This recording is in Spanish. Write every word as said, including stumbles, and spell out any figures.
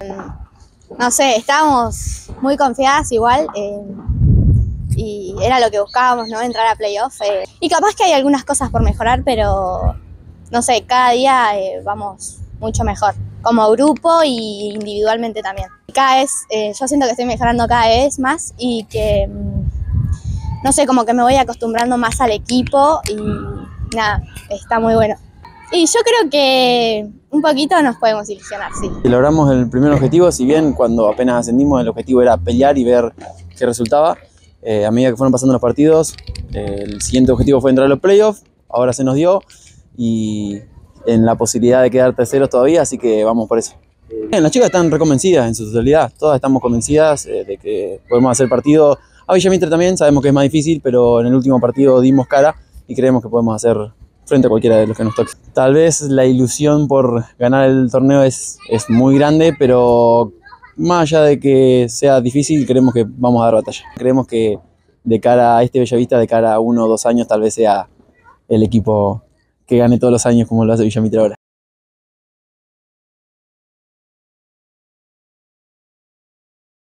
no sé, estábamos muy confiadas igual eh, y era lo que buscábamos, ¿no? Entrar a playoff. Eh. Y capaz que hay algunas cosas por mejorar, pero no sé, cada día eh, vamos mucho mejor, como grupo y individualmente también. Cada vez, eh, yo siento que estoy mejorando cada vez más y que, no sé, como que me voy acostumbrando más al equipo y nada, está muy bueno. Y yo creo que un poquito nos podemos ilusionar, sí. Logramos el primer objetivo, si bien cuando apenas ascendimos el objetivo era pelear y ver qué resultaba. Eh, a medida que fueron pasando los partidos, eh, el siguiente objetivo fue entrar a los playoffs, ahora se nos dio y en la posibilidad de quedar terceros todavía, así que vamos por eso. Bien, las chicas están reconvencidas en su totalidad, todas estamos convencidas eh, de que podemos hacer partido. A Villa Mitre también, sabemos que es más difícil, pero en el último partido dimos cara y creemos que podemos hacer frente a cualquiera de los que nos toque. Tal vez la ilusión por ganar el torneo es, es muy grande, pero más allá de que sea difícil, creemos que vamos a dar batalla. Creemos que de cara a este Bellavista, de cara a uno o dos años, tal vez sea el equipo que gane todos los años como lo hace Villa Mitre ahora.